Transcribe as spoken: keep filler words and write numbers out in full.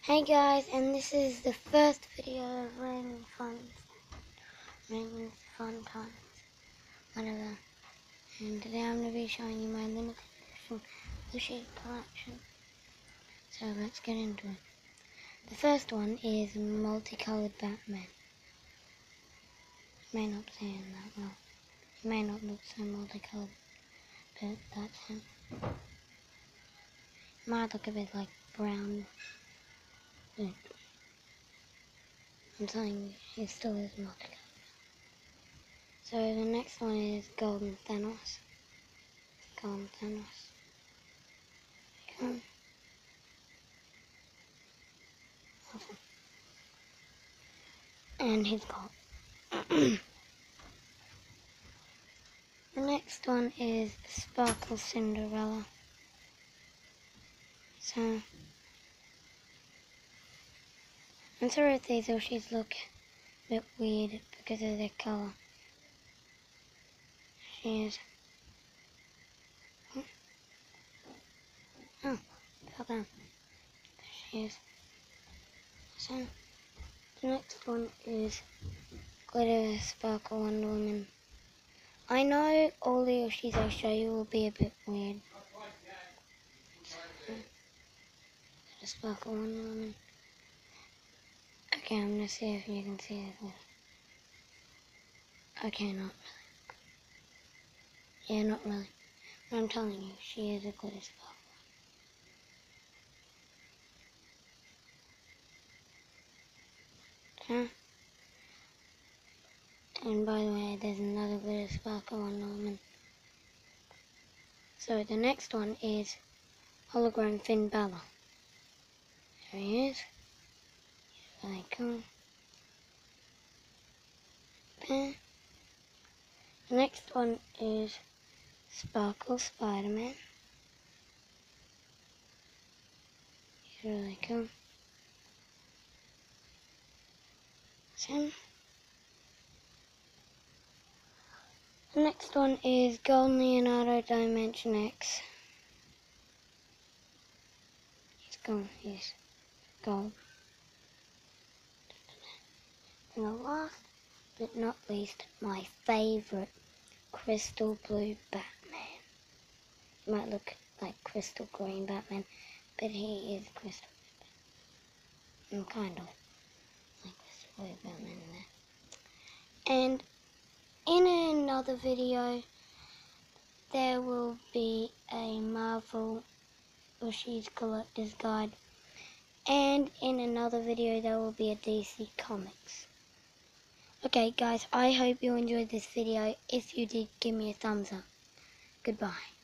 Hey guys, and this is the first video of Raymond Fun, Raymond's Fun Times, whatever. And today I'm going to be showing you my limited edition Bushy collection. So let's get into it. The first one is multicolored Batman. You may not see him that well. He may not look so multicolored, but that's him. He might look a bit like brown. But I'm telling you, he still is multicolored. So the next one is Golden Thanos. Golden Thanos. Come. Awesome. And he's got. The next one is Sparkle Cinderella. So I'm sorry if these Ushis look a bit weird because of their colour. She is. Oh, fell down. She is. So the next one is Glitter Sparkle Wonder Woman. I know all the Ushis I show you will be a bit weird. So, Glitter Sparkle Wonder Woman. Okay, I'm gonna see if you can see it. Okay, not really. Yeah, not really. But I'm telling you, she is a glitter sparkle. Okay. And by the way, there's another glitter sparkle Wonder Woman. So the next one is Hologram Finn Balor. There he is. He's really cool. Okay. The next one is Sparkle Spider-Man. He's really cool. So, the next one is Golden Leonardo Dimension X. He's gone. He's gold. And the last but not least, my favourite, Crystal Blue Batman. He might look like Crystal Green Batman, but he is Crystal Blue Batman. I'm kind of like Crystal Blue Batman there. And in another video, there will be a Marvel Ushi's Collector's Guide. And in another video, there will be a D C Comics. Okay guys, I hope you enjoyed this video. If you did, give me a thumbs up. Goodbye.